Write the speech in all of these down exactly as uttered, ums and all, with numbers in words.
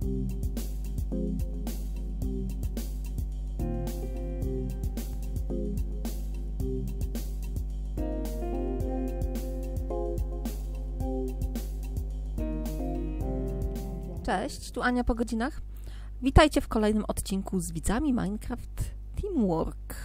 Cześć, tu Ania po godzinach. Witajcie w kolejnym odcinku z widzami Minecraft Teamwork.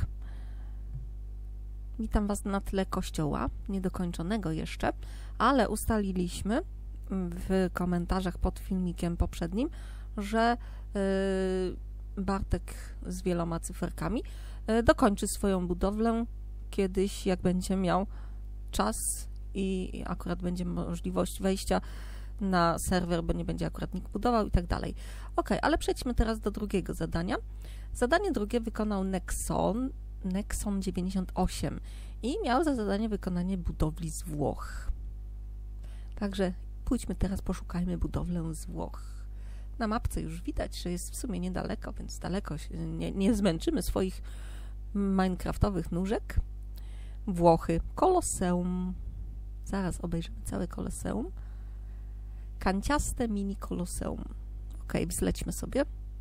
Witam Was na tle kościoła, niedokończonego jeszcze, ale ustaliliśmy w komentarzach pod filmikiem poprzednim, że yy, Bartek z wieloma cyferkami yy, dokończy swoją budowlę kiedyś, jak będzie miał czas i akurat będzie możliwość wejścia na serwer, bo nie będzie akurat nikt budował i tak dalej. Ok, ale przejdźmy teraz do drugiego zadania. Zadanie drugie wykonał Nexon, Nexon dziewięćdziesiąt osiem i miał za zadanie wykonanie budowli z Włoch. Także pójdźmy teraz, poszukajmy budowlę z Włoch. Na mapce już widać, że jest w sumie niedaleko, więc daleko się nie, nie zmęczymy swoich minecraftowych nóżek. Włochy, Koloseum. Zaraz obejrzymy całe Koloseum. Kanciaste mini koloseum. Ok, zlećmy sobie.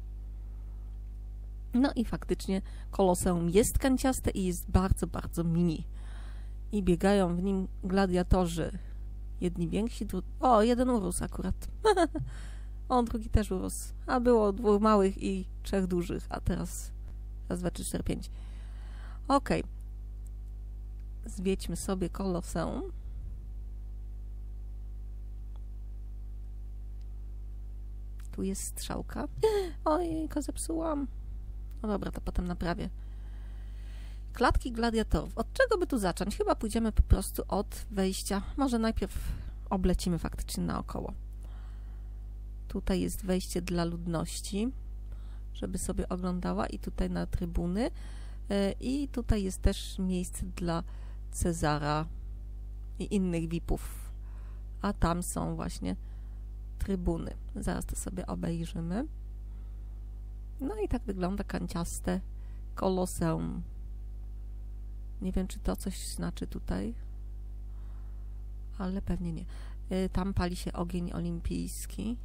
No i faktycznie koloseum jest kanciaste i jest bardzo, bardzo mini. I biegają w nim gladiatorzy. Jedni więksi, dru... O, jeden urósł akurat. O, drugi też urósł. A było dwóch małych i trzech dużych. A teraz raz, dwa, trzy, cztery, pięć. Ok. Zwiedźmy sobie koloseum. Tu jest strzałka. Ojejka, zepsułam. No dobra, to potem naprawię. Klatki gladiatorów. Od czego by tu zacząć? Chyba pójdziemy po prostu od wejścia. Może najpierw oblecimy faktycznie naokoło. Tutaj jest wejście dla ludności, żeby sobie oglądała, i tutaj na trybuny. I tutaj jest też miejsce dla Cezara i innych V I P-ów. A tam są właśnie trybuny. Zaraz to sobie obejrzymy. No i tak wygląda kanciaste koloseum. Nie wiem, czy to coś znaczy tutaj, ale pewnie nie. Tam pali się ogień olimpijski.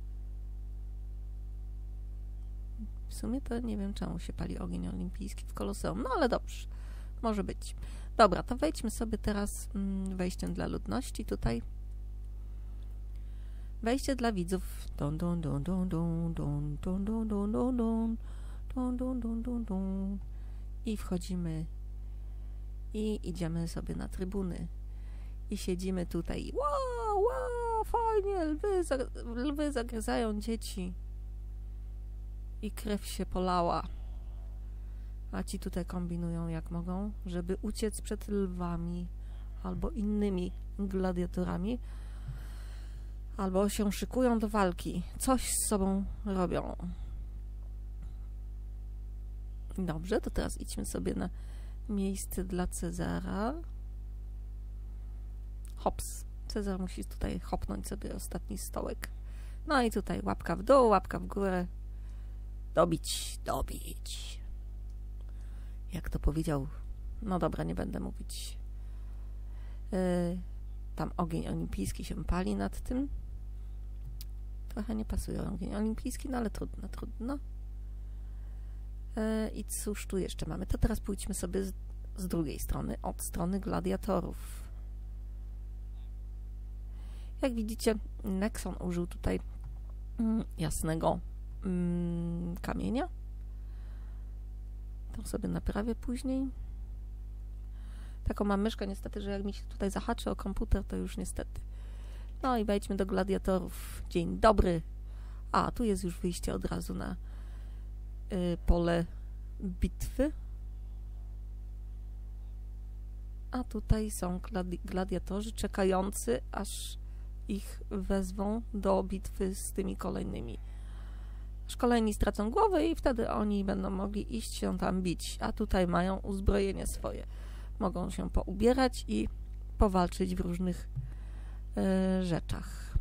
W sumie to nie wiem, czemu się pali ogień olimpijski w koloseum, no ale dobrze, może być. Dobra, to wejdźmy sobie teraz wejściem dla ludności tutaj. Wejście dla widzów. Dun, dun, dun, dun, dun, dun, dun, dun, dun, dun, dun, dun, dun, dun, dun, dun. I wchodzimy i idziemy sobie na trybuny. I siedzimy tutaj. Wow, wow, fajnie, lwy, lwy zagryzają dzieci. I krew się polała. A ci tutaj kombinują jak mogą, żeby uciec przed lwami albo innymi gladiatorami. Albo się szykują do walki. Coś z sobą robią. Dobrze, to teraz idźmy sobie na miejsce dla Cezara. Hops. Cezar musi tutaj hopnąć sobie ostatni stołek. No i tutaj łapka w dół, łapka w górę. Dobić, dobić. Jak to powiedział? No dobra, nie będę mówić. Yy, tam ogień olimpijski się pali nad tym. Trochę nie pasuje ogień olimpijski, no ale trudno, trudno. Yy, I cóż tu jeszcze mamy? To teraz pójdźmy sobie z, z drugiej strony, od strony gladiatorów. Jak widzicie, Nexon użył tutaj mm, jasnego mm, kamienia. To sobie naprawię później. Taką mam myszkę niestety, że jak mi się tutaj zahaczy o komputer, to już niestety. No i wejdźmy do gladiatorów. Dzień dobry. A, tu jest już wyjście od razu na y, pole bitwy. A tutaj są gladi gladiatorzy czekający, aż ich wezwą do bitwy z tymi kolejnymi. Aż kolejni stracą głowę i wtedy oni będą mogli iść się tam bić. A tutaj mają uzbrojenie swoje. Mogą się poubierać i powalczyć w różnych e, rzeczach.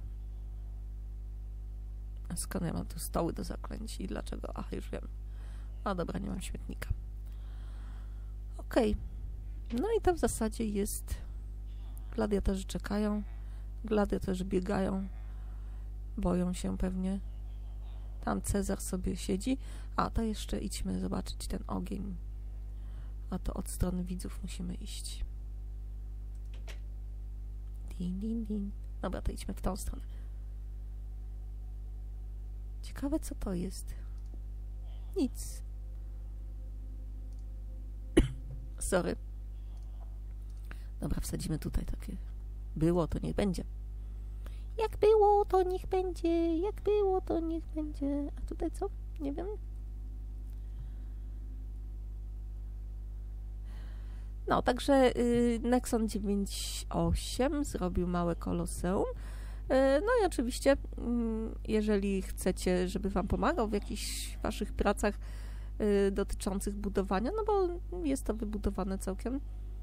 A skąd ja mam tu stoły do zaklęć i dlaczego? Ach, już wiem. A dobra, nie mam śmietnika. Okej. Okay. No i to w zasadzie jest... Gladiatorzy czekają. Gladiatorzy biegają. Boją się pewnie. Tam Cezar sobie siedzi. A, to jeszcze idźmy zobaczyć ten ogień. A to od strony widzów musimy iść. Din, din, din. Dobra, to idźmy w tą stronę. Ciekawe, co to jest. Nic. Sorry. Dobra, wsadzimy tutaj takie. Było, to niech będzie. Jak było, to niech będzie. Jak było, to niech będzie. A tutaj co? Nie wiem. No, także y, Nexon dziewięć osiem zrobił małe koloseum. Y, no i oczywiście, y, jeżeli chcecie, żeby wam pomagał w jakichś waszych pracach y, dotyczących budowania, no bo jest to wybudowane całkiem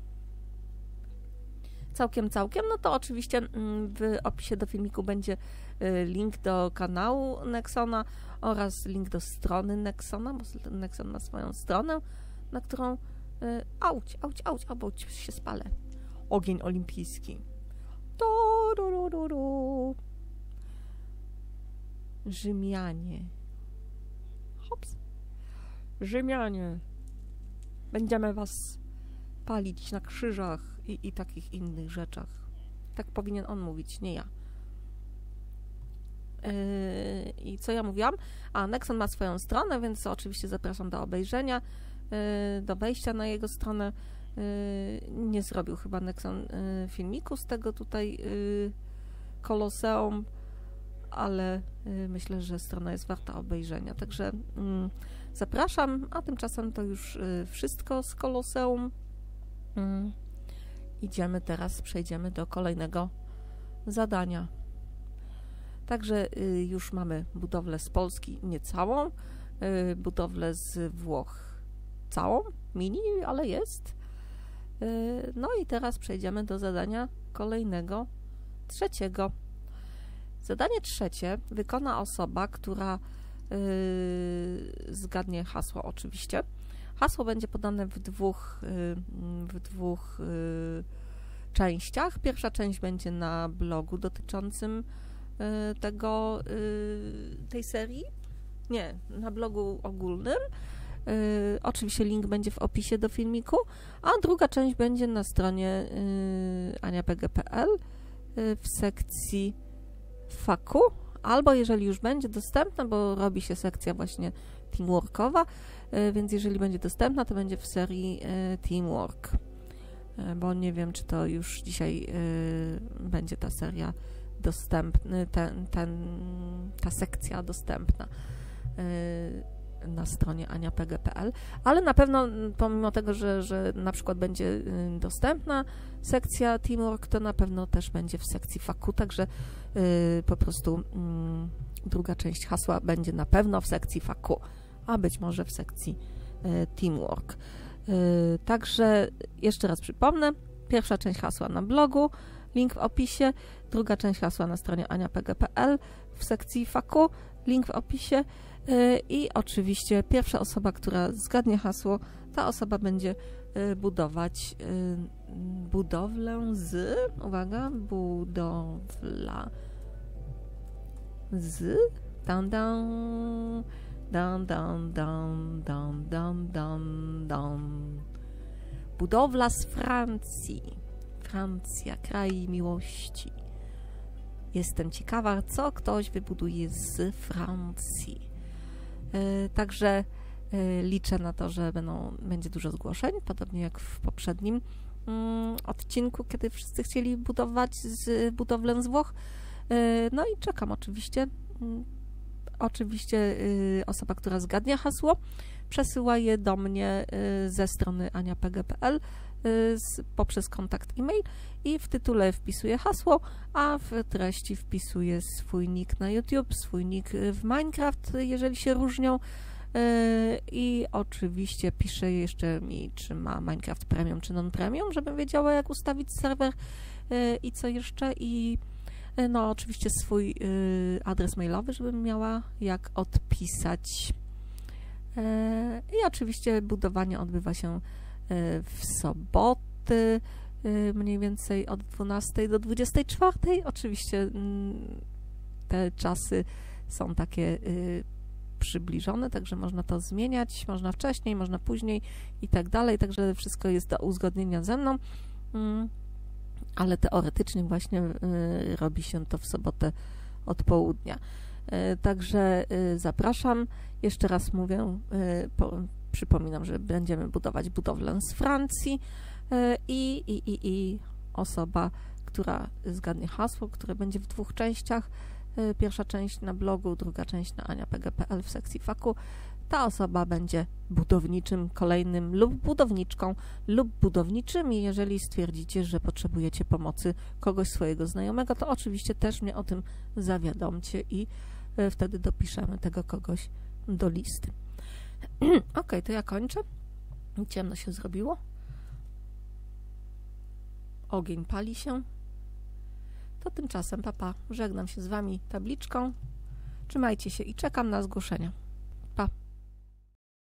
całkiem, całkiem, no to oczywiście w opisie do filmiku będzie link do kanału Nexona oraz link do strony Nexona, bo Nexon ma swoją stronę, na którą auć, auć, auć, auć się spalę. Ogień olimpijski. Do, do, do, do, do. Rzymianie. Hops. Rzymianie. Będziemy was palić na krzyżach i, i takich innych rzeczach. Tak powinien on mówić, nie ja. Yy, I co ja mówiłam? A, Nexon ma swoją stronę, więc oczywiście zapraszam do obejrzenia, yy, do wejścia na jego stronę. Yy, nie zrobił chyba Nexon yy, filmiku z tego tutaj yy, koloseum, ale yy, myślę, że strona jest warta obejrzenia. Także yy, zapraszam, a tymczasem to już yy, wszystko z koloseum. Yy. Idziemy teraz, przejdziemy do kolejnego zadania. Także y, już mamy budowlę z Polski, nie całą, y, budowlę z Włoch całą, mini, ale jest. Y, no i teraz przejdziemy do zadania kolejnego, trzeciego. Zadanie trzecie wykona osoba, która y, zgadnie hasło oczywiście. Hasło będzie podane w dwóch, y, w dwóch y, częściach. Pierwsza część będzie na blogu dotyczącym tego, tej serii, nie, na blogu ogólnym. Oczywiście link będzie w opisie do filmiku, a druga część będzie na stronie ania p g kropka p l w sekcji faku, albo jeżeli już będzie dostępna, bo robi się sekcja właśnie teamworkowa, więc jeżeli będzie dostępna, to będzie w serii teamwork, bo nie wiem, czy to już dzisiaj będzie ta seria dostępny, ten, ten, ta sekcja dostępna yy, na stronie ania p g kropka p l, ale na pewno pomimo tego, że, że na przykład będzie yy, dostępna sekcja Teamwork, to na pewno też będzie w sekcji faku, także yy, po prostu yy, druga część hasła będzie na pewno w sekcji faku, a być może w sekcji yy, Teamwork. Yy, także jeszcze raz przypomnę, pierwsza część hasła na blogu, link w opisie, druga część hasła na stronie ania p g kropka p l w sekcji faku, link w opisie yy, i oczywiście pierwsza osoba, która zgadnie hasło, ta osoba będzie yy, budować yy, budowlę z, uwaga, budowla z, dan, dan, dan, dan, dan, dan, dan, dan, dan. Budowla z Francji. Francja, kraj miłości. Jestem ciekawa, co ktoś wybuduje z Francji. Yy, także yy, liczę na to, że będą, będzie dużo zgłoszeń, podobnie jak w poprzednim yy, odcinku, kiedy wszyscy chcieli budować z, budowlę z Włoch. Yy, no i czekam oczywiście. Yy, oczywiście yy, osoba, która zgadnie hasło, przesyła je do mnie yy, ze strony ania p g kropka p l Z, poprzez kontakt e-mail i w tytule wpisuję hasło, a w treści wpisuję swój nick na YouTube, swój nick w Minecraft, jeżeli się różnią, yy, i oczywiście piszę jeszcze mi, czy ma Minecraft Premium, czy non-premium, żebym wiedziała, jak ustawić serwer yy, i co jeszcze, i yy, no oczywiście swój yy, adres mailowy, żebym miała jak odpisać. Yy, I oczywiście budowanie odbywa się w soboty, mniej więcej od dwunastej do dwudziestej czwartej. Oczywiście te czasy są takie przybliżony, także można to zmieniać, można wcześniej, można później i tak dalej, także wszystko jest do uzgodnienia ze mną, ale teoretycznie właśnie robi się to w sobotę od południa. Także zapraszam, jeszcze raz mówię, przypominam, że będziemy budować budowlę z Francji i, i, i, i osoba, która zgadnie hasło, które będzie w dwóch częściach, pierwsza część na blogu, druga część na ania p g kropka p l w sekcji faku, ta osoba będzie budowniczym kolejnym lub budowniczką lub budowniczymi. Jeżeli stwierdzicie, że potrzebujecie pomocy kogoś swojego znajomego, to oczywiście też mnie o tym zawiadomcie i wtedy dopiszemy tego kogoś do listy. Ok, to ja kończę. Ciemno się zrobiło. Ogień pali się. To tymczasem, papa, żegnam się z Wami tabliczką. Trzymajcie się i czekam na zgłoszenia.